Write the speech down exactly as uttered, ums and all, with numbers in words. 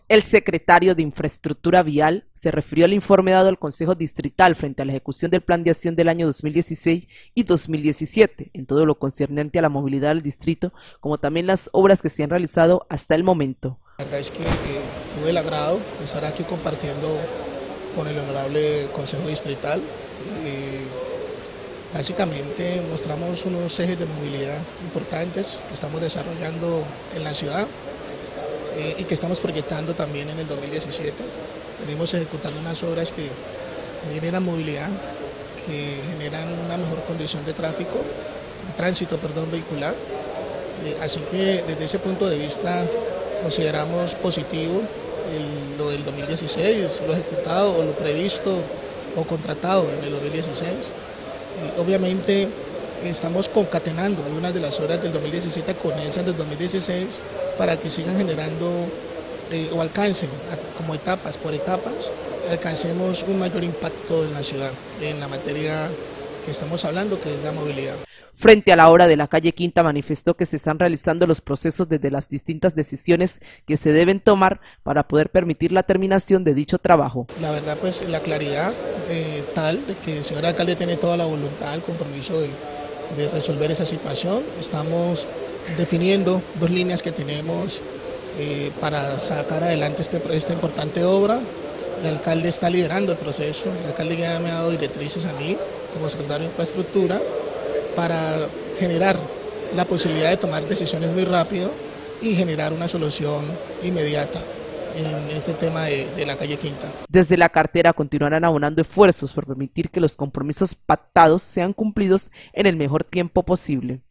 El secretario de Infraestructura Vial se refirió al informe dado al Consejo Distrital frente a la ejecución del Plan de Acción del año dos mil dieciséis y dos mil diecisiete, en todo lo concerniente a la movilidad del distrito, como también las obras que se han realizado hasta el momento. La verdad es que eh, tuve el agrado de estar aquí compartiendo con el honorable Consejo Distrital. Eh, básicamente mostramos unos ejes de movilidad importantes que estamos desarrollando en la ciudad. Eh, y que estamos proyectando también en el dos mil diecisiete. Venimos ejecutando unas obras que generan movilidad, que generan una mejor condición de tráfico, de tránsito, perdón, vehicular. Eh, así que desde ese punto de vista consideramos positivo el, lo del dos mil dieciséis, lo ejecutado o lo previsto o contratado en el dos mil dieciséis. Eh, obviamente estamos concatenando algunas de las obras del dos mil diecisiete con esas del dos mil dieciséis para que sigan generando eh, o alcancen como etapas, por etapas, alcancemos un mayor impacto en la ciudad, en la materia que estamos hablando, que es la movilidad. Frente a la obra de la calle Quinta, manifestó que se están realizando los procesos desde las distintas decisiones que se deben tomar para poder permitir la terminación de dicho trabajo. La verdad, pues la claridad eh, tal de que el señor alcalde tiene toda la voluntad, el compromiso de de resolver esa situación. Estamos definiendo dos líneas que tenemos eh, para sacar adelante este, esta importante obra. El alcalde está liderando el proceso, el alcalde ya me ha dado directrices a mí como secretario de Infraestructura para generar la posibilidad de tomar decisiones muy rápido y generar una solución inmediata en este tema de, de la calle Quinta. Desde la cartera continuarán abonando esfuerzos por permitir que los compromisos pactados sean cumplidos en el mejor tiempo posible.